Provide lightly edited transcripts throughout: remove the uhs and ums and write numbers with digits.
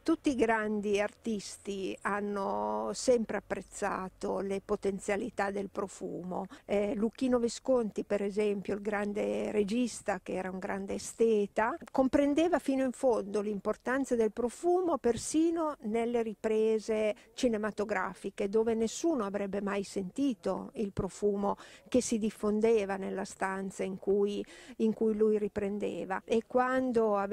Tutti i grandi artisti hanno sempre apprezzato le potenzialità del profumo. Luchino Visconti, per esempio, il grande regista, che era un grande esteta, comprendeva fino in fondo l'importanza del profumo persino nelle riprese cinematografiche, dove nessuno avrebbe mai sentito il profumo che si diffondeva nella stanza in cui lui riprendeva. E quando ha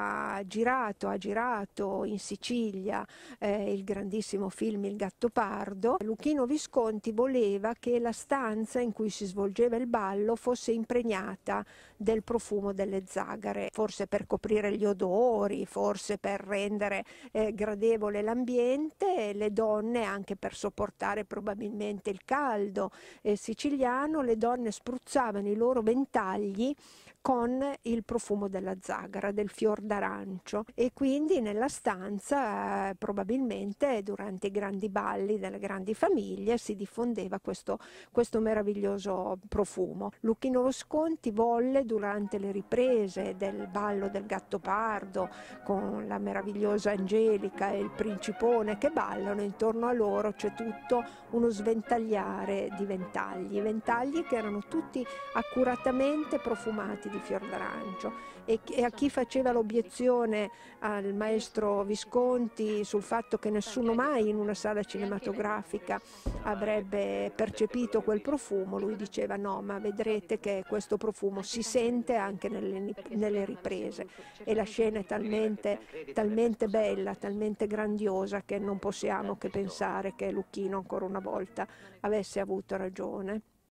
girato in Sicilia il grandissimo film Il Gattopardo, Luchino Visconti voleva che la stanza in cui si svolgeva il ballo fosse impregnata del profumo delle zagare, forse per coprire gli odori, forse per rendere gradevole l'ambiente, e le donne anche per sopportare probabilmente il caldo siciliano. Le donne spruzzavano i loro ventagli con il profumo della zagara, del fior d'arancio, e quindi nella stanza probabilmente durante i grandi balli delle grandi famiglie si diffondeva questo meraviglioso profumo. Luchino Visconti volle, durante le riprese del ballo del Gattopardo, con la meravigliosa Angelica e il principone che ballano, intorno a loro c'è tutto uno sventagliare di ventagli che erano tutti accuratamente profumati di fior d'arancio, e a chi faceva l'obiezione al maestro Visconti sul fatto che nessuno mai in una sala cinematografica avrebbe percepito quel profumo, lui diceva: no, ma vedrete che questo profumo si sente anche nelle riprese, e la scena è talmente bella, talmente grandiosa, che non possiamo che pensare che Luchino ancora una volta avesse avuto ragione.